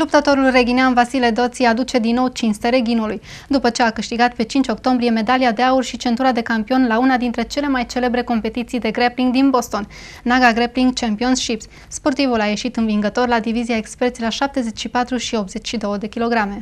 Luptătorul reghinean Vasile Doți aduce din nou cinste reghinului, după ce a câștigat pe 5 octombrie medalia de aur și centura de campion la una dintre cele mai celebre competiții de grappling din Boston, Naga Grappling Championships. Sportivul a ieșit învingător la divizia experți la 74 și 82 de kilograme.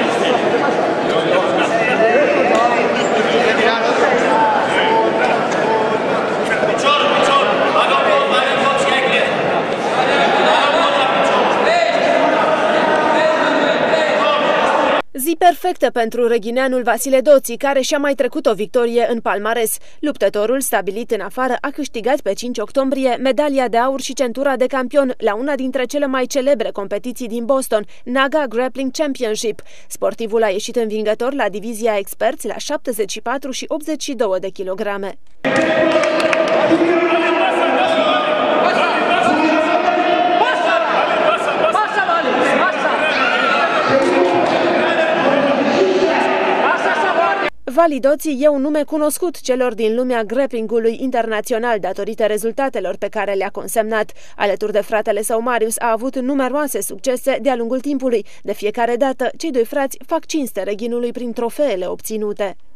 Zi perfectă pentru reghineanul Vasile Doți, care și-a mai trecut o victorie în palmares. Luptătorul, stabilit în afară, a câștigat pe 5 octombrie medalia de aur și centura de campion la una dintre cele mai celebre competiții din Boston, Naga Grappling Championship. Sportivul a ieșit învingător la divizia experți la 74 și 82 de kilograme. Vali Doți e un nume cunoscut celor din lumea grapplingului internațional datorită rezultatelor pe care le-a consemnat. Alături de fratele său Marius a avut numeroase succese de-a lungul timpului. De fiecare dată, cei doi frați fac cinste reghinului prin trofeele obținute.